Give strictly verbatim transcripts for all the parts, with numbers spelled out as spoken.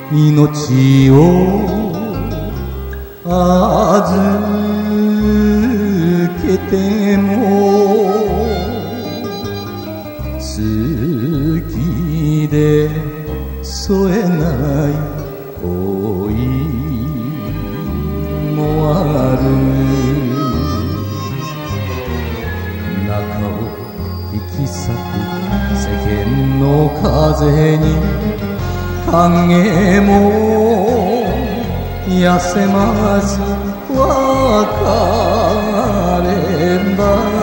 命を預けても好きで添えない恋もある。中を引き裂く世間の風に影も痩せます別れ橋。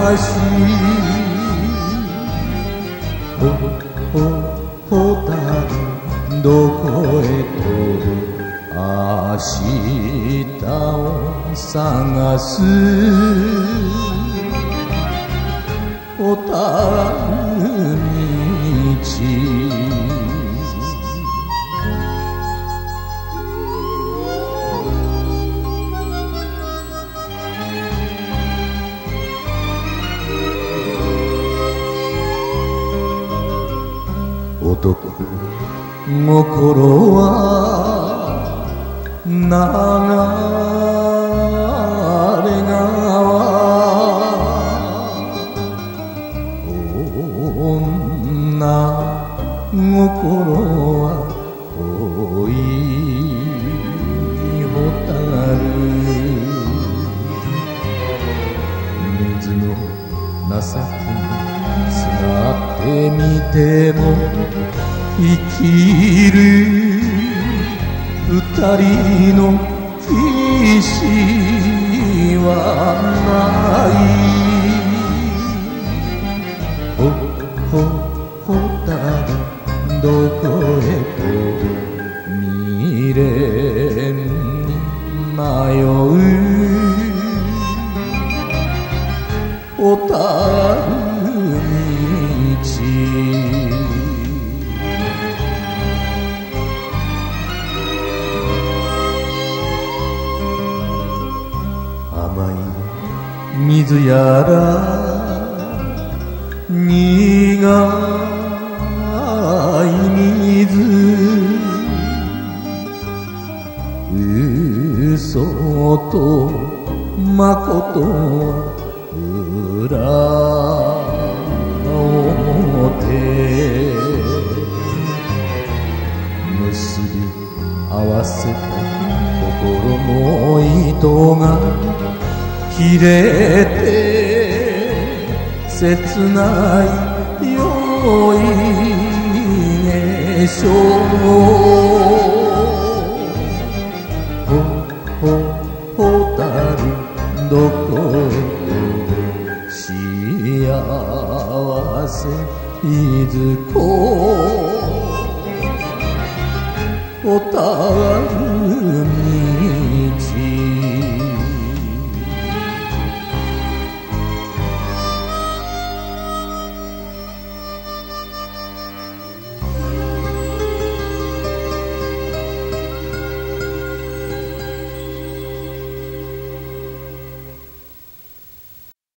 ほほほたるどこへと明日を探す。小樽道男心は流れ川。女心は遠い蛍。水の情けにすがってみても生きる二人の騎士はない。ほほほたるどこへと未練に迷う。小樽道甘い水やら苦い水。嘘と誠裏表結び合わせた心の糸が切れて切ないよい化粧。ほほほたるどこへ幸せいずこ